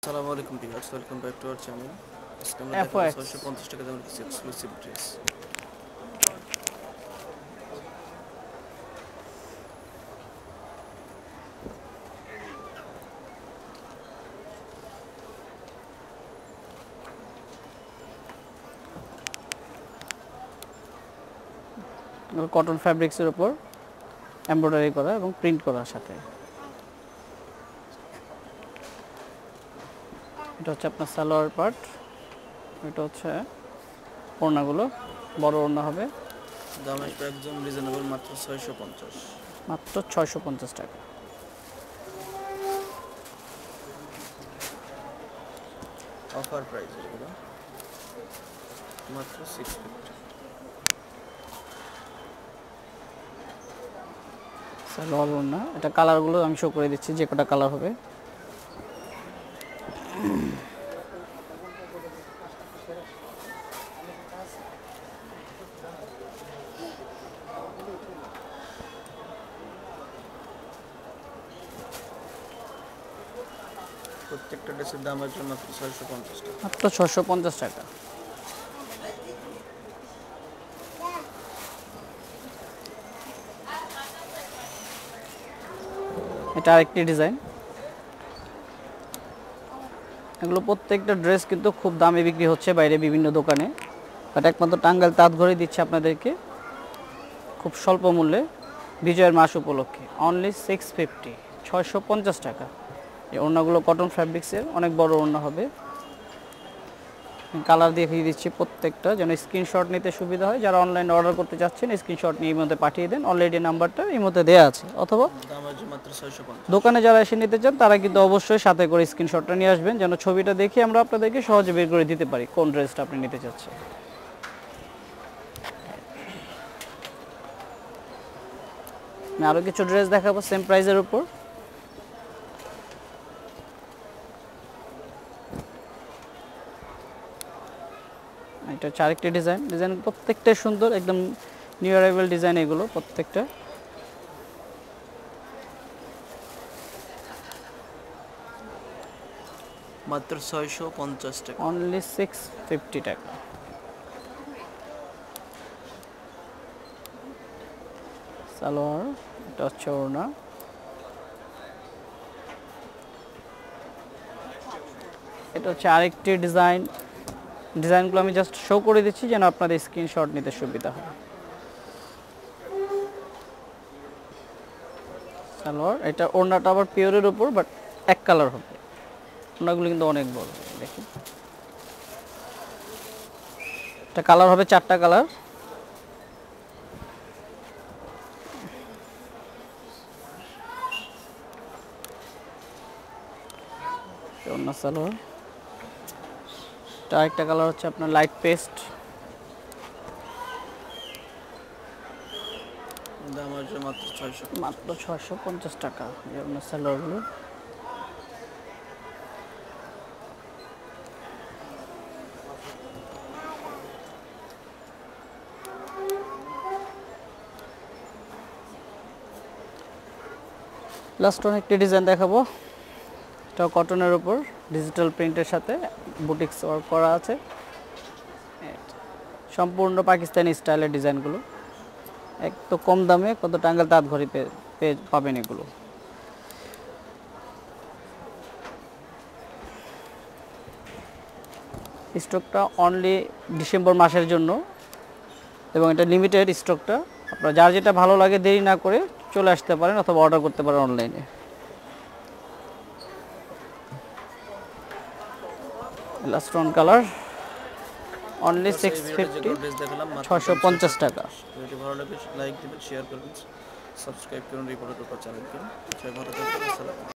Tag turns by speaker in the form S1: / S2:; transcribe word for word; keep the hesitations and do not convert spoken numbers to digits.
S1: আসসালামু আলাইকুম viewers, welcome back to our channel. আজকে আমরা
S2: এফ ও
S1: দেখাবো
S2: এক্স
S1: ছয়শো পঞ্চাশ টাকা দামের কিছু এক্সক্লুসিভ ড্রেস।
S2: কটন ফ্যাব্রিক্সের উপর এমব্রয়ডারি করা এবং প্রিন্ট করার সাথে। এটা হচ্ছে আপনার সালোয়ার পার্ট, এটা হচ্ছে ওড়নাগুলো বড় ওড়না হবে।
S1: দাম আসবে একদম রিজনেবল, মাত্র ছয়শো পঞ্চাশ।
S2: মাত্র ছয়শো পঞ্চাশ টাকা।
S1: অফার প্রাইস এগুলো মাত্র সিক্স ফিফটি।
S2: সালোয়ার ওড়না, এটা কালারগুলো আমি শো করে দিচ্ছি যে কটা কালার হবে।
S1: প্রত্যেকটা ড্রেসের দাম আসবে মাত্র ছয়শো পঞ্চাশ টাকা।
S2: মাত্র ছয়শো পঞ্চাশ টাকা। এটা আরেকটি ডিজাইন। এগুলো প্রত্যেকটা ড্রেস কিন্তু খুব দামে বিক্রি হচ্ছে বাইরে বিভিন্ন দোকানে, বাট একমাত্র টাঙ্গাইল তাঁত ঘরে দিচ্ছে আপনাদেরকে খুব স্বল্প মূল্যে বিজয়ের মাস উপলক্ষে অনলি সিক্স ফিফটি, ছয়শো পঞ্চাশ টাকা। এই ওড়নাগুলো কটন ফ্যাব্রিক্সের, অনেক বড় ওড়না হবে। কালার দেখিয়ে দিচ্ছি প্রত্যেকটা, যেন স্ক্রিনশট নিতে সুবিধা হয়। যারা অনলাইনে অর্ডার করতে চাচ্ছেন স্ক্রিনশট নিয়ে এই মধ্যে পাঠিয়ে দেন, অলরেডি নাম্বারটা এই মধ্যে দেওয়া আছে। অথবা
S1: দাম আসবে মাত্র ছয়শো পঞ্চাশ।
S2: দোকানে যারা এসে নিতে চান তারা কিন্তু অবশ্যই সাথে করে স্ক্রিনশটটা নিয়ে আসবেন, যেন ছবিটা দেখে আমরা আপনাদেরকে সহজে বের করে দিতে পারি কোন ড্রেসটা আপনি নিতে চাচ্ছেন। আমি আরও কিছু ড্রেস দেখাবো সেম প্রাইসের উপর। এটা হচ্ছে আরেকটি ডিজাইন। ডিজাইন প্রত্যেকটাই সুন্দর, একদম নিউ অ্যারাইভাল ডিজাইন এগুলো প্রত্যেকটা।
S1: মাত্র ছয়শো পঞ্চাশ টাকা,
S2: অনলি সিক্স ফিফটি টাকা। সালোয়ার, এটা হচ্ছে ওড়না। এটা হচ্ছে আরেকটি ডিজাইন। ডিজাইনগুলো আমি জাস্ট শো করে দিচ্ছি যেন আপনাদের স্ক্রিনশট নিতে সুবিধা হয়। সালোয়ার, এটা ওড়নাটা আবার পিওরের উপর, বাট এক কালার হবে। ওড়নাগুলো কিন্তু অনেক বড়, দেখি এটা কালার হবে চারটা কালার। ওড়না সালোয়ার, এটা আরেকটা কালার হচ্ছে আপনার লাইট পেস্ট।
S1: দাম আসবে মাত্র ছয়শো।
S2: মাত্র ছয়শো পঞ্চাশ টাকা এই ওড়না সালোয়ারগুলো। লাস্ট অনেকটি ডিজাইন দেখাবো। এটা কটনের উপর ডিজিটাল প্রিন্টের সাথে বুটিক্স ওয়ার্ক করা আছে, সম্পূর্ণ পাকিস্তানি স্টাইলের ডিজাইনগুলো। এক তো কম দামে, কত টাঙ্গাইল তাঁত ঘরে পেয়ে পাবেন এগুলো। স্টকটা অনলি ডিসেম্বর মাসের জন্য এবং এটা লিমিটেড স্টকটা। আপনার যার যেটা ভালো লাগে দেরি না করে চলে আসতে পারেন অথবা অর্ডার করতে পারেন অনলাইনে। Last one colour only six fifty, ছয়শো পঞ্চাশ টাকা।
S1: যদি ভালো লাগে লাইক দিবেন, শেয়ার করবেন, সাবস্ক্রাইব করুন রিপোর্টার চ্যানেলকে। সবাই ভালো থাকবেন। আসসালামু আলাইকুম।